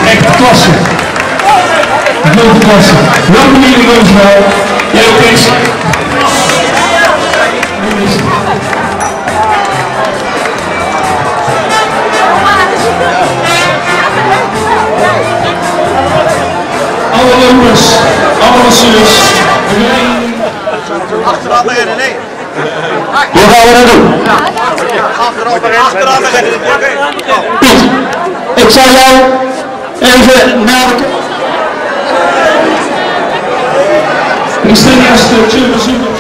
echt klasse. Grote klasse. Welkom jullie jongens wel. Jij ook eens. Alle lopers, alle masseurs. Achteraan beginnen, nee. Hoe gaan we dat doen? Achteraan beginnen. Piet, ik zal jou even naar de... Ik stel je een stukje bezoeken.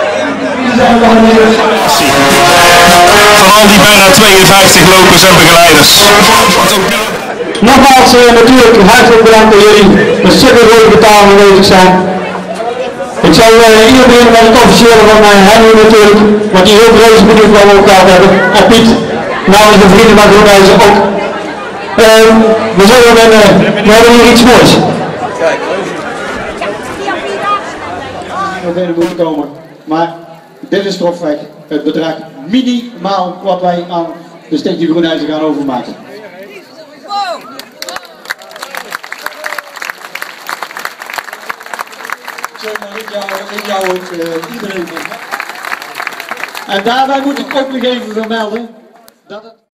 Van al die bijna 52 lopers en begeleiders. Nogmaals natuurlijk hartelijk bedankt dat jullie met super goede betaling aanwezig zijn. Ik zal hier beginnen met het officiële van Henry natuurlijk, want die is ook reuze benieuwd wat we elkaar hebben. En Piet, namens de vrienden van Groenhuizen ook. We hebben hier iets moois. Kijk. Nog binnen moeten komen, maar dit is toch het bedrag minimaal wat wij aan de Stichting Groenhuizen gaan overmaken. Zeg maar, ik jou ook iedereen. En daarbij moet ik ook nog even vermelden dat het